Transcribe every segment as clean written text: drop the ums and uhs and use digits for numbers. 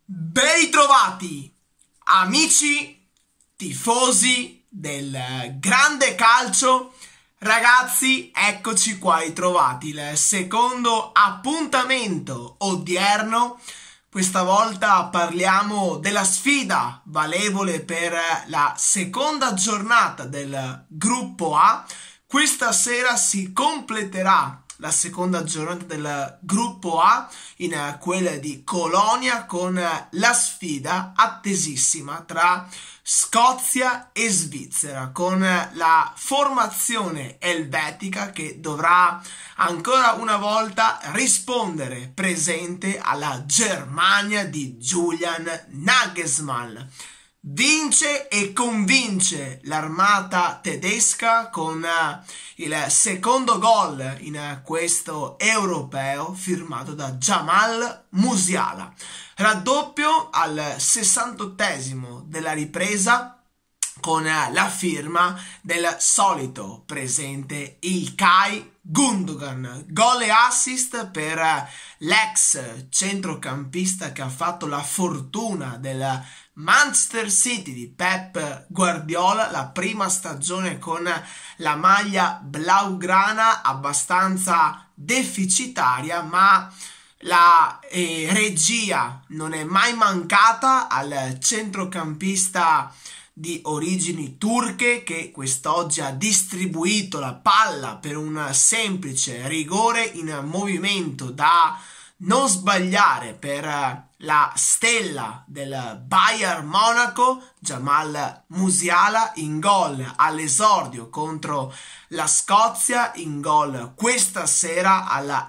Ben ritrovati, amici tifosi del grande calcio. Ragazzi, eccoci qua ritrovati, il secondo appuntamento odierno. Questa volta parliamo della sfida valevole per la seconda giornata del gruppo A. Questa sera si completerà la seconda giornata del gruppo A in quella di Colonia con la sfida attesissima tra Scozia e Svizzera, con la formazione elvetica che dovrà ancora una volta rispondere presente alla Germania di Julian Nagelsmann. Vince e convince l'armata tedesca con il secondo gol in questo europeo firmato da Jamal Musiala. Raddoppio al 68esimo della ripresa con la firma del solito presente Ilkay Gundogan. Gol e assist per l'ex centrocampista che ha fatto la fortuna del Manchester City di Pep Guardiola, la prima stagione con la maglia blaugrana abbastanza deficitaria, ma la regia non è mai mancata al centrocampista di origini turche che quest'oggi ha distribuito la palla per un semplice rigore in movimento da non sbagliare per la stella del Bayern Monaco, Jamal Musiala, in gol all'esordio contro la Scozia, in gol questa sera alla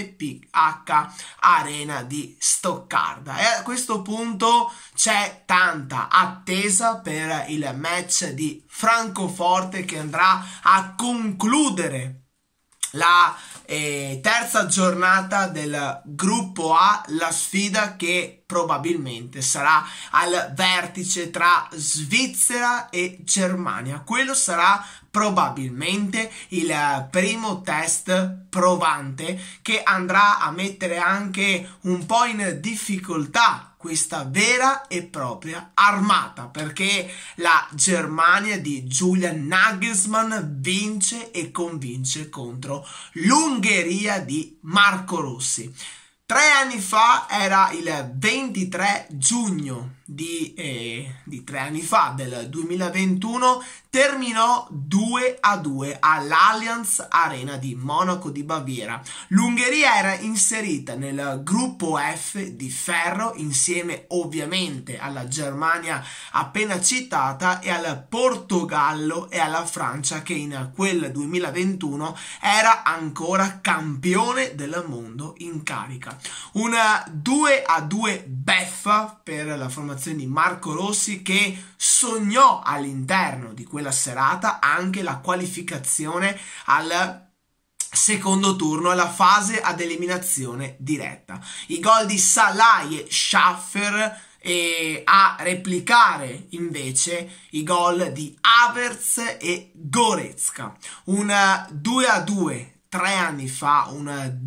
MPH Arena di Stoccarda. E a questo punto c'è tanta attesa per il match di Francoforte che andrà a concludere la terza giornata del gruppo A, la sfida che probabilmente sarà al vertice tra Svizzera e Germania. Quello sarà probabilmente il primo test provante che andrà a mettere anche un po' in difficoltà questa vera e propria armata, perché la Germania di Julian Nagelsmann vince e convince contro l'Ungheria di Marco Rossi. 3 anni fa, era il 23 giugno di 3 anni fa, del 2021, terminò 2-2 all'Allianz Arena di Monaco di Baviera. L'Ungheria era inserita nel gruppo F di ferro insieme ovviamente alla Germania appena citata e al Portogallo e alla Francia che in quel 2021 era ancora campione del mondo in carica. Una 2-2 beffa per la formazione di Marco Rossi che sognò all'interno di quella serata anche la qualificazione al secondo turno, alla fase ad eliminazione diretta. I gol di Salah e Schaffer e a replicare invece i gol di Havertz e Goretzka. Un 2-2 3 anni fa, un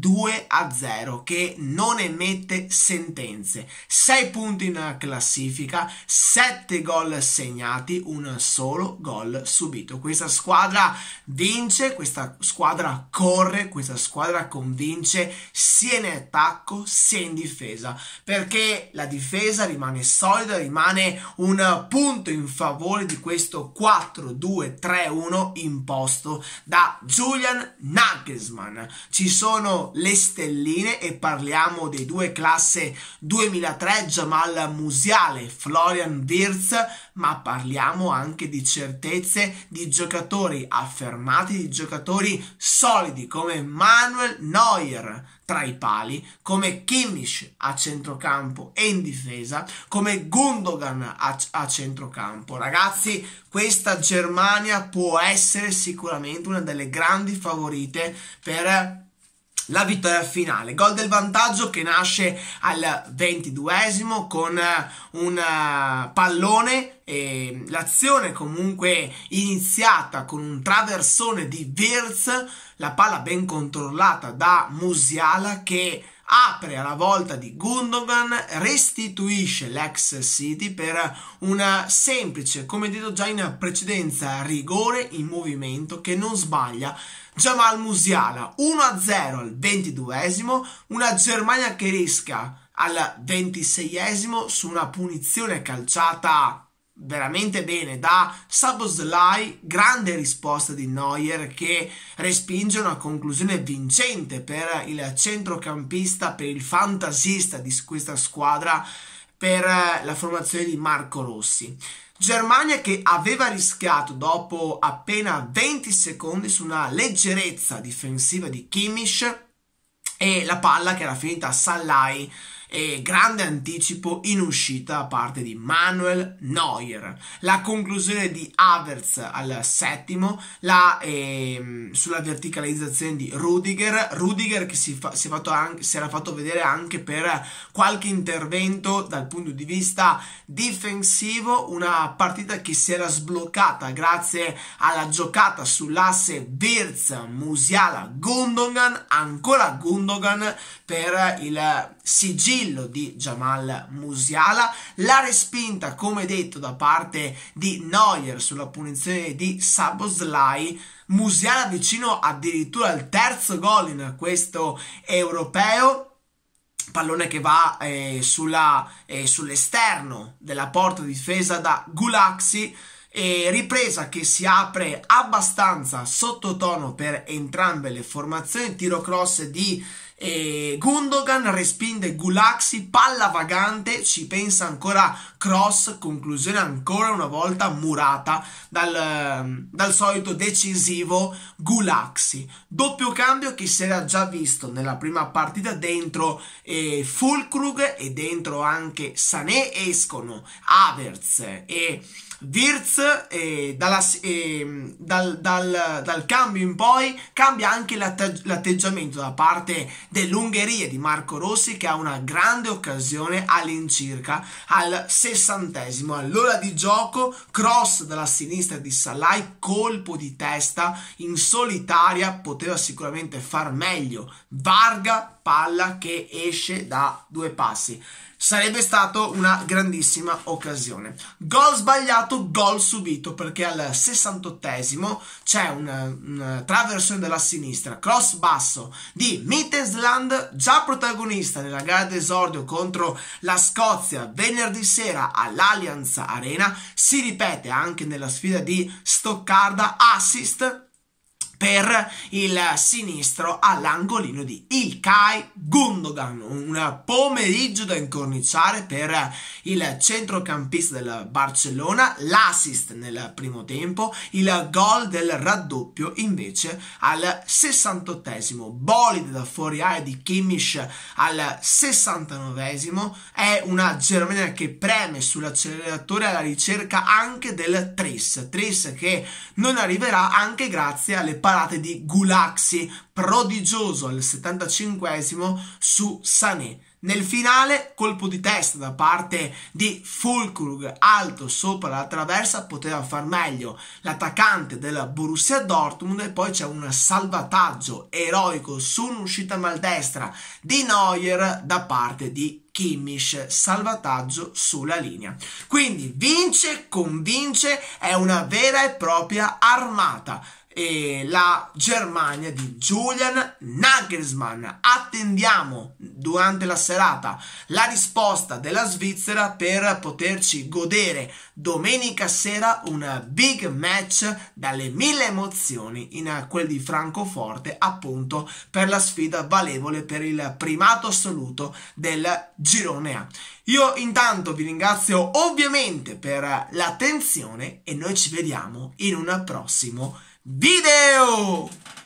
2-0 che non emette sentenze. 6 punti in classifica, 7 gol segnati, un solo gol subito. Questa squadra vince, questa squadra corre, questa squadra convince sia in attacco sia in difesa, perché la difesa rimane solida, rimane un punto in favore di questo 4-2-3-1 imposto da Julian Nagelsmann. Ci sono le stelline e parliamo dei due classe 2003, Jamal Musiala e Florian Wirtz, ma parliamo anche di certezze di giocatori affermati, di giocatori solidi come Manuel Neuer tra i pali, come Kimmich a centrocampo e in difesa, come Gundogan a centrocampo. Ragazzi, questa Germania può essere sicuramente una delle grandi favorite per la vittoria finale. Gol del vantaggio che nasce al 22esimo con un pallone, l'azione comunque iniziata con un traversone di Wirtz, la palla ben controllata da Musiala che apre alla volta di Gundogan, restituisce l'ex City per una semplice, come detto già in precedenza, rigore in movimento che non sbaglia Jamal Musiala. 1-0 al 22esimo, una Germania che rischia al 26esimo su una punizione calciata veramente bene da Szoboszlai. Grande risposta di Neuer che respinge una conclusione vincente per il centrocampista, per il fantasista di questa squadra, per la formazione di Marco Rossi. Germania che aveva rischiato dopo appena 20 secondi su una leggerezza difensiva di Kimmich e la palla che era finita a Sallai, e grande anticipo in uscita da parte di Manuel Neuer. La conclusione di Havertz al settimo, sulla verticalizzazione di Rudiger che si era fatto vedere anche per qualche intervento dal punto di vista difensivo. Una partita che si era sbloccata grazie alla giocata sull'asse Wirtz-Musiala-Gundogan, ancora Gundogan per il sigillo di Jamal Musiala, la respinta come detto da parte di Neuer sulla punizione di Szoboszlai. Musiala vicino addirittura al terzo gol in questo europeo, pallone che va sull'esterno della porta difesa da Gulaxi, e ripresa che si apre abbastanza sottotono per entrambe le formazioni. Tiro cross di Gundogan, respinge Gulaxi, palla vagante, ci pensa ancora cross, conclusione ancora una volta murata dal solito decisivo Gulaxi. Doppio cambio che si era già visto nella prima partita, dentro Füllkrug e dentro anche Sané. Escono Havertz e Wirtz, dal cambio in poi cambia anche l'atteggiamento da parte dell'Ungheria di Marco Rossi, che ha una grande occasione all'incirca al 60esimo. All'ora di gioco, cross dalla sinistra di Sallai, colpo di testa in solitaria, poteva sicuramente far meglio Varga, palla che esce da 2 passi. Sarebbe stata una grandissima occasione. Gol sbagliato, gol subito, perché al 68esimo c'è una traversione della sinistra, cross basso di Mittelland, già protagonista nella gara d'esordio contro la Scozia venerdì sera all'Allianz Arena. Si ripete anche nella sfida di Stoccarda, assist per il sinistro all'angolino di Ilkay Gundogan. Un pomeriggio da incorniciare per il centrocampista del Barcellona, l'assist nel primo tempo, il gol del raddoppio invece al 68esimo, bolide da fuori area di Kimmich al 69esimo. È una Germania che preme sull'acceleratore alla ricerca anche del tris che non arriverà, anche grazie alle parate di Gulaxi, prodigioso al 75esimo su Sané. Nel finale, colpo di testa da parte di Füllkrug, alto sopra la traversa, poteva far meglio l'attaccante del Borussia Dortmund, e poi c'è un salvataggio eroico su un'uscita maldestra di Neuer da parte di Kimmich, salvataggio sulla linea. Quindi vince, convince, è una vera e propria armata. E la Germania di Julian Nagelsmann. Attendiamo durante la serata la risposta della Svizzera per poterci godere domenica sera un big match dalle 1000 emozioni in quel di Francoforte, appunto per la sfida valevole per il primato assoluto del girone A. Io intanto vi ringrazio ovviamente per l'attenzione e noi ci vediamo in un prossimo video.